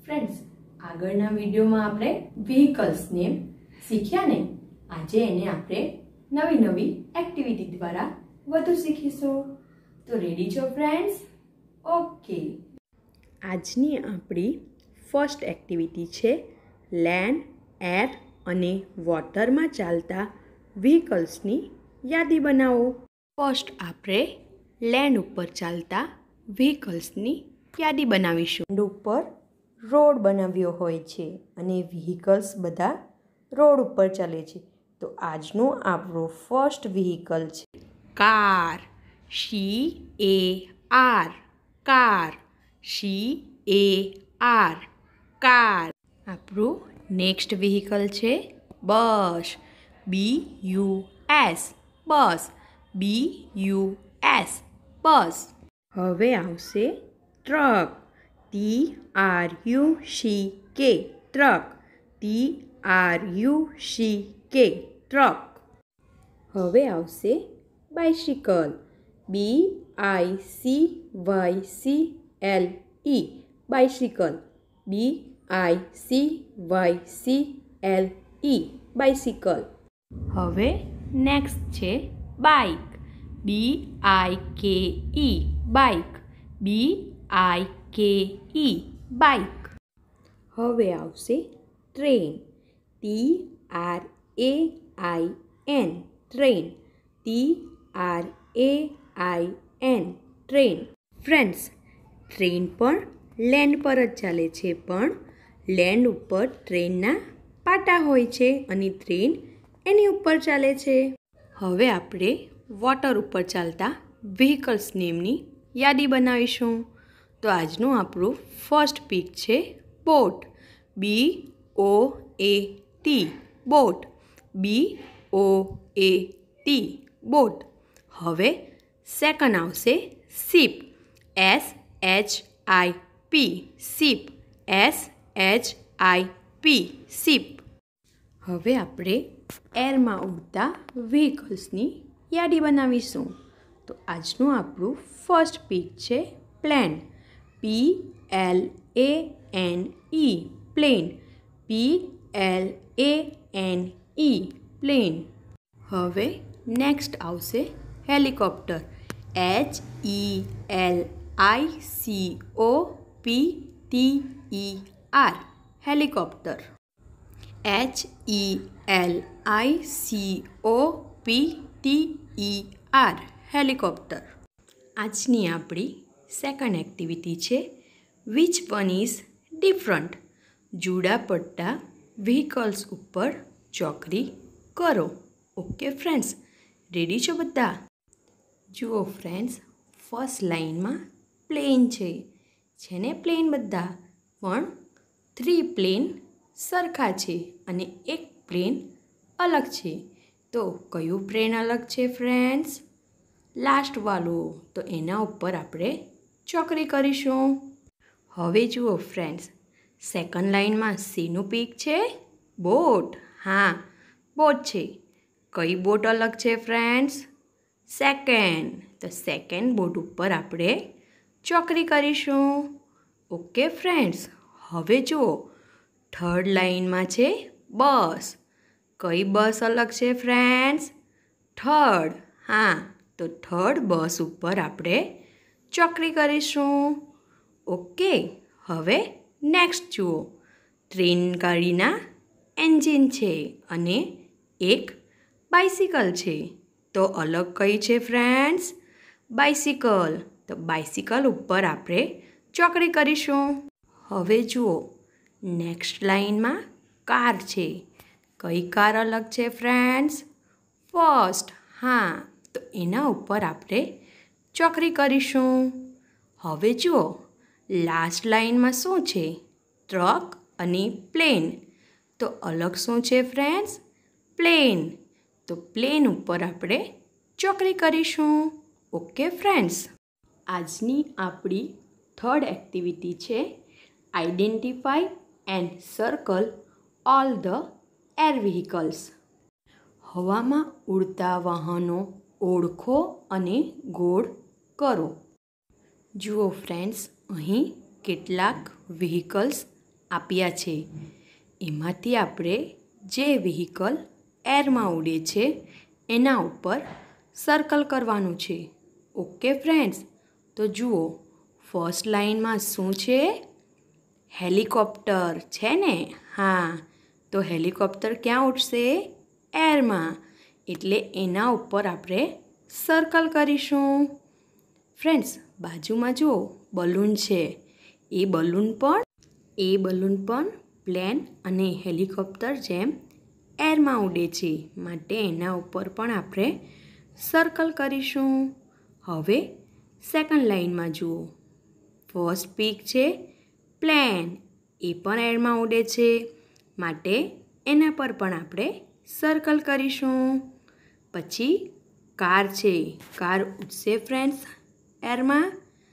Friends આગળના વિડિયોમાં આપણે vehicles name શીખ્યા ને આજે એને આપણે નવી એક્ટિવિટી દ્વારા વધુ શીખીશું તો રેડી છો ફ્રેન્ડ્સ ઓકે આજની આપણી ફર્સ્ટ એક્ટિવિટી છે લેન્ડ એર અને વોટરમાં ચાલતા વ્હીકલ્સની યાદી બનાવો ફર્સ્ટ આપણે લેન્ડ ઉપર ચાલતા વ્હીકલ્સની યાદી બનાવીશું લેન્ડ ઉપર रोड बनाव्यो होय छे अने व्हीकल्स बधा रोड पर चले छे तो आजनो आपणो फर्स्ट व्हीकल छे car CAR car CAR car आपणो नेक्स्ट व्हीकल छे bus BUS bus BUS bus हवे आवशे truck TRUCK truck TRUCK truck हवे आवशे bicycle BICYCLE bicycle BICYCLE bicycle हवे नेक्स्ट छे bike BIKE bike BIKE bike हवे आवशे train TRAIN train TRAIN train friends train पर लैंड पर ज चाले छे पण लैंड उपर ट्रेनना पाटा होय छे अने ट्रेन एनी उपर चाले छे हवे आपणे वॉटर उपर चालता व्हीकल्स नेमनी यादी बनावीशुं तो आजनो आपणो फर्स्ट पीक छे boat BOAT boat BOAT boat हवे सेकंड आवशे ship SHIP ship SHIP ship हवे आपणे एरमां उड़ता व्हीकल्सनी यादी बनावीशुं तो आजनो आपणो फर्स्ट पीक छे plane PLANE plane PLANE plane हवे नेक्स्ट आवशे helicopter HELICOPTER helicopter HELICOPTER helicopter आजनी आपणी सेकंड एक्टिविटी है विच वन इज डिफरंट जूड़ा पट्टा व्हीकल्स उपर चौकरी करो ओके फ्रेंड्स रेडी छो बधा जुओ फ्रेंड्स फर्स्ट लाइन में प्लेन है प्लेन बधा पण 3 प्लेन सरखा है अने एक प्लेन अलग है तो कयु प्लेन अलग है फ्रेंड्स लास्ट वालो तो एना उपर आपणे चौकरी करीशुं हवे जुओ फ्रेंड्स सेकंड लाइन में सीनु पीक छे बोट हाँ बोट छे कई बोट अलग छे फ्रेंड्स सेकंड तो सेकंड बोट उपर आपणे चौकरी करीशुं ओके फ्रेंड्स हवे जुओ थर्ड लाइन में छे बस कई बस अलग छे फ्रेंड्स थर्ड हाँ तो थर्ड बस उपर आपणे चौकरी करीशुं ओके हवे नेक्स्ट जुओ ट्रेन गाड़ीना एंजीन छे अने एक बाइसिकल छे तो अलग कई छे फ्रेंड्स बाइसिकल तो बाइसिकल उपर आपणे चौकरी करीशुं हवे जुओ नेक्स्ट लाइन में कार छे कई कार अलग छे फ्रेंड्स फर्स्ट हाँ तो एना उपर आपणे चौकरी करीशुं हवे जुओ लास्ट लाइन में शू छे ट्रक अने प्लेन तो अलग शू छे फ्रेंड्स प्लेन तो प्लेन उपर आपणे चौकरी करीशुं ओके फ्रेंड्स आजनी आपणी थर्ड एक्टिविटी छे identify and circle all the air vehicles हवामां उड़ता वाहनों ओळखो अने गोळ करो जुओ फ्रेंड्स अहीं કેટલાક વ્હીકલ્સ આપ્યા છે. એમાંથી આપણે જે વ્હીકલ એરમાં ઉડે છે એના ઉપર સર્કલ કરવાનું છે. ઓકે ફ્રેન્ડ્સ, તો જુઓ ફર્સ્ટ લાઇનમાં શું છે? હેલિકોપ્ટર છે ને? હા, તો હેલિકોપ્ટર ક્યાં ઉડશે? એરમાં. એટલે એના ઉપર આપણે સર્કલ કરીશું. ફ્રેન્ડ્સ, બાજુમાં જુઓ બલૂન છે. એ બલૂન પણ પ્લેન અને હેલિકોપ્ટર જેમ એરમાં ઉડે છે, માટે એના ઉપર પણ આપણે સર્કલ કરીશું. હવે સેકન્ડ લાઇનમાં જુઓ. ફર્સ્ટ પિક છે પ્લેન, એ પણ એરમાં ઉડે છે, માટે એના પર પણ આપણે સર્કલ કરીશું. પછી કાર છે. કાર ઉડશે ફ્રેન્ડ્સ એરમાં?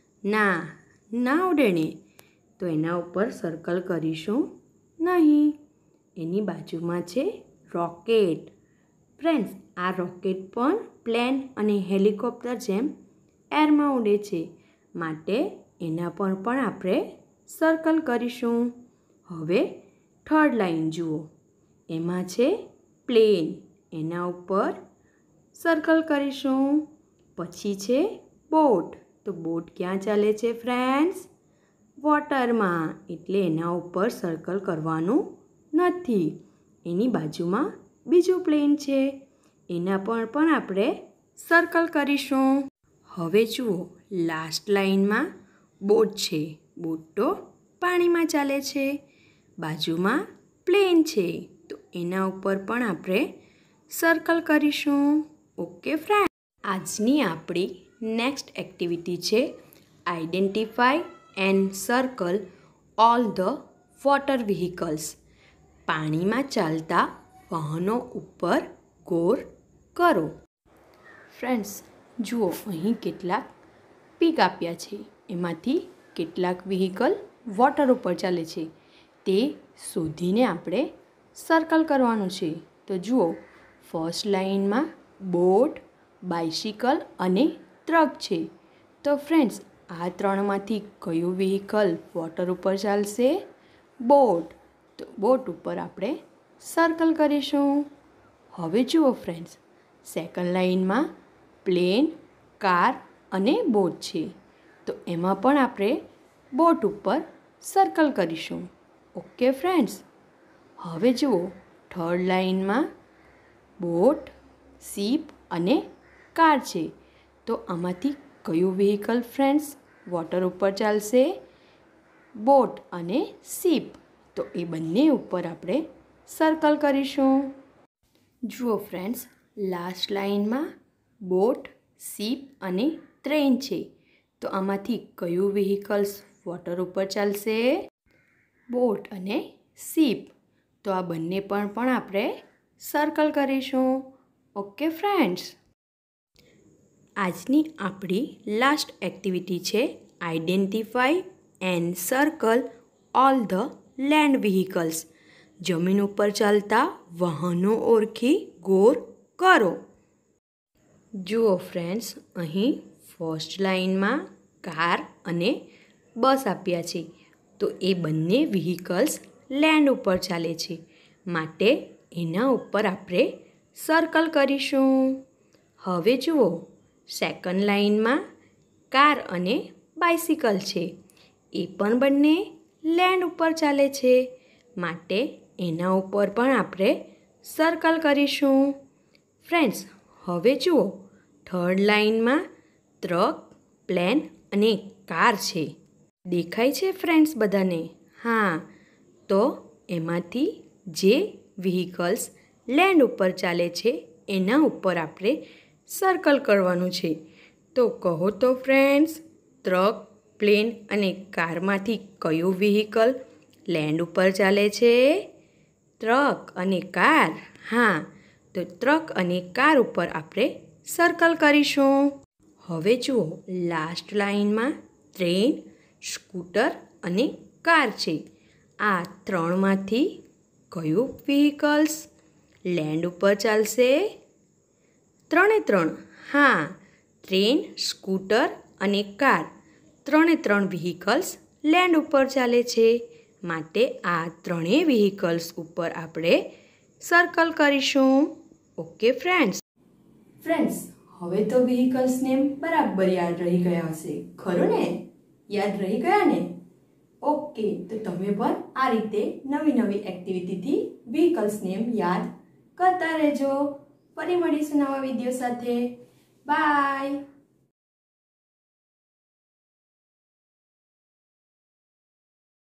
ના ઉડે ને, તો એના ઉપર સર્કલ કરીશું નહીં. એની બાજુમાં છે રોકેટ. ફ્રેન્ડ્સ, આ રોકેટ પણ પ્લેન અને હેલિકોપ્ટર જેમ એરમાં ઉડે છે, માટે એના પર પણ આપણે સર્કલ કરીશું. હવે થર્ડ લાઇન જુઓ. એમાં છે પ્લેન, એના ઉપર સર્કલ કરીશું. પછી છે બોટ. તો બોટ ક્યાં ચાલે છે ફ્રેન્ડ્સ? વોટરમાં. એટલે એના ઉપર સર્કલ કરવાનું નથી. એની બાજુમાં બીજું પ્લેન છે, એના પર પણ આપણે સર્કલ કરીશું. હવે જુઓ લાસ્ટ લાઇનમાં બોટ છે. બોટ તો પાણીમાં ચાલે છે, બાજુમાં પ્લેન છે, તો એના ઉપર પણ આપણે સર્કલ કરીશું. ઓકે ફ્રેન્ડ, આજની આપણી નેક્સ્ટ એક્ટિવિટી છે identify and circle all the water vehicles. પાણીમાં ચાલતા વાહનો ઉપર ગોર કરો. ફ્રેન્ડ્સ, જુઓ અહીં કેટલાક પિક આપ્યા છે. એમાંથી કેટલાક વ્હીકલ વોટર ઉપર ચાલે છે તે શોધીને આપણે સર્કલ કરવાનું છે. તો જુઓ ફર્સ્ટ લાઇનમાં બોટ, બાઇસિકલ અને ટ્રક છે. તો ફ્રેન્ડ્સ, આ ત્રણમાંથી કયું વ્હીકલ વોટર ઉપર ચાલશે? બોટ. તો બોટ ઉપર આપણે સર્કલ કરીશું. હવે જુઓ ફ્રેન્ડ્સ, સેકન્ડ લાઇનમાં પ્લેન, કાર અને બોટ છે, તો એમાં પણ આપણે બોટ ઉપર સર્કલ કરીશું. ઓકે ફ્રેન્ડ્સ, હવે જુઓ થર્ડ લાઇનમાં બોટ, શીપ અને કાર છે, તો આમાંથી કયું વ્હીકલ ફ્રેન્ડ્સ વોટર ઉપર ચાલશે? બોટ અને શીપ. તો એ બંને ઉપર આપણે સર્કલ કરીશું. જુઓ ફ્રેન્ડ્સ, લાસ્ટ લાઇનમાં બોટ, શીપ અને ટ્રેન છે, તો આમાંથી કયું વ્હીકલ્સ વોટર ઉપર ચાલશે? બોટ અને શીપ. તો આ બંને પર પણ આપણે સર્કલ કરીશું. ઓકે ફ્રેન્ડ્સ, આજની આપણી લાસ્ટ એક્ટિવિટી છે identify and circle all the land vehicles. જમીન ઉપર ચાલતા વાહનો ઓળખી ગોર કરો. જુઓ ફ્રેન્ડ્સ, અહીં ફર્સ્ટ લાઇનમાં કાર અને બસ આપ્યા છે, તો એ બંને વ્હીકલ્સ લેન્ડ ઉપર ચાલે છે, માટે એના ઉપર આપણે સર્કલ કરીશું. હવે જુઓ સેકન્ડ લાઇનમાં કાર અને બાઇસિકલ છે, એ પણ બંને લેન્ડ ઉપર ચાલે છે, માટે એના ઉપર પણ આપણે સર્કલ કરીશું. ફ્રેન્ડ્સ, હવે જુઓ થર્ડ લાઇનમાં ટ્રક, પ્લેન અને કાર છે. દેખાય છે ફ્રેન્ડ્સ બધાને? હા, તો એમાંથી જે વ્હીકલ્સ લેન્ડ ઉપર ચાલે છે એના ઉપર આપણે સર્કલ કરવાનું છે. તો કહો તો ફ્રેન્ડ્સ, ટ્રક, પ્લેન અને કારમાંથી કયું વ્હીકલ લેન્ડ ઉપર ચાલે છે? ટ્રક અને કાર. હા, તો ટ્રક અને કાર ઉપર આપણે સર્કલ કરીશું. હવે જુઓ લાસ્ટ લાઇનમાં ટ્રેન, સ્કૂટર અને કાર છે. આ ત્રણમાંથી કયું વ્હીકલ્સ લેન્ડ ઉપર ચાલશે? ત્રણે. હા, ટ્રેન, સ્કૂટર અને કાર ત્રણે વ્હીકલ્સ લેન્ડ ઉપર ચાલે છે, માટે આ ત્રણેય વ્હીકલ્સ ઉપર આપણે સર્કલ કરીશું. ઓકે ફ્રેન્ડ્સ, હવે તો વ્હીકલ્સ નેમ બરાબર યાદ રહી ગયા હશે, ખરું ને? યાદ રહી ગયા ને? ઓકે, તો તમે પણ આ રીતે નવી નવી એક્ટિવિટીથી વ્હીકલ્સ નેમ યાદ કરતા રહેજો. ફરી મળીશું નવા વિડીયો સાથે. બાય.